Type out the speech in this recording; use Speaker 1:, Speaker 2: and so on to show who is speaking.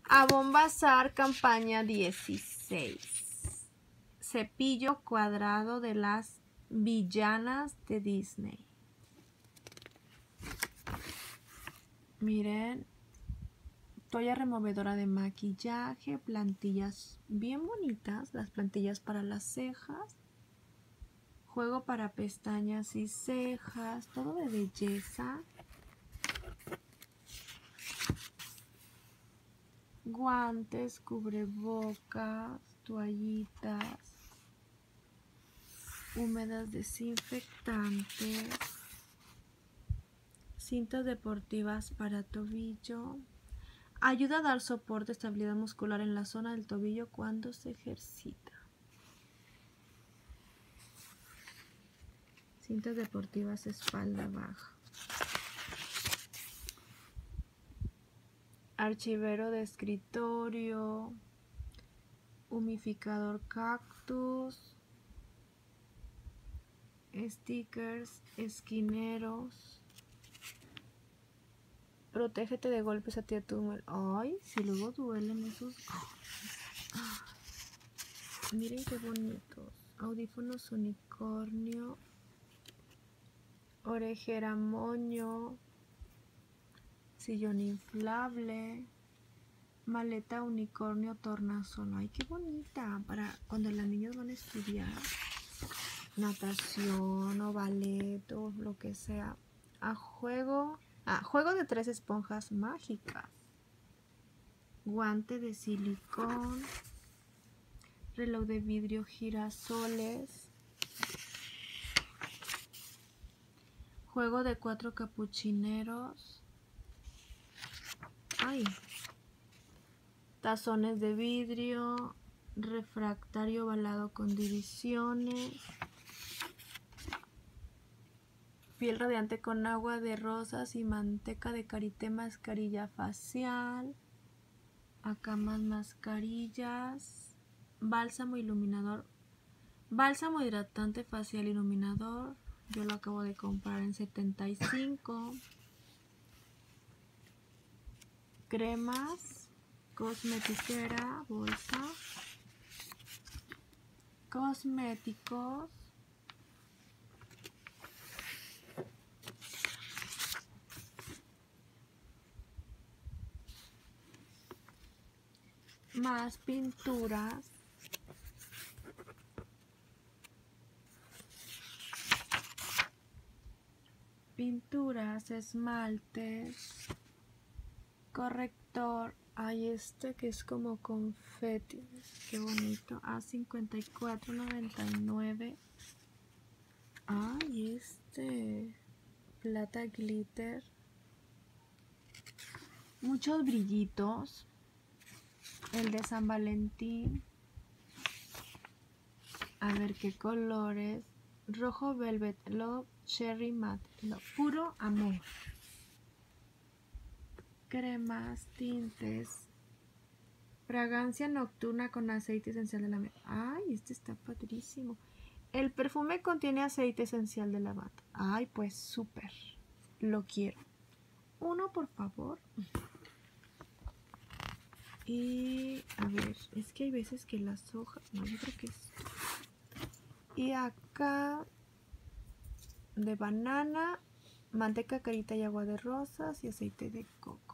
Speaker 1: Avon Bazar, campaña 16. Cepillo cuadrado de las villanas de Disney. Miren, toalla removedora de maquillaje, plantillas bien bonitas, las plantillas para las cejas, juego para pestañas y cejas, todo de belleza. Guantes, cubrebocas, toallitas húmedas, desinfectantes, cintas deportivas para tobillo. Ayuda a dar soporte, estabilidad muscular en la zona del tobillo cuando se ejercita. Cintas deportivas espalda baja. Archivero de escritorio, humidificador cactus, stickers, esquineros. Protégete de golpes a ti a tu... Ay, si luego duelen esos... Miren qué bonitos. Audífonos unicornio, orejera moño, sillón inflable, maleta unicornio tornasol. Ay, qué bonita para cuando las niñas van a estudiar natación o ballet o lo que sea. Juego de 3 esponjas mágicas, guante de silicón, reloj de vidrio girasoles, juego de 4 capuchineros, tazones de vidrio, refractario ovalado con divisiones, piel radiante con agua de rosas y manteca de karité, mascarilla facial, acá más mascarillas, bálsamo iluminador, bálsamo hidratante facial iluminador, yo lo acabo de comprar en 75, cremas, cosmetiquera, bolsa, cosméticos, más pinturas, esmaltes, corrector. Hay este que es como confeti, qué bonito, a $54.99. Este plata glitter, muchos brillitos, el de San Valentín, a ver qué colores, rojo velvet love, cherry matte love, puro amor, cremas, tintes, fragancia nocturna con aceite esencial de lavanda. Este está padrísimo. El perfume contiene aceite esencial de lavanda. Pues súper, lo quiero. Uno, por favor. Y a ver, es que hay veces que las hojas, no, yo creo que es. Y acá de banana, manteca, carita y agua de rosas y aceite de coco.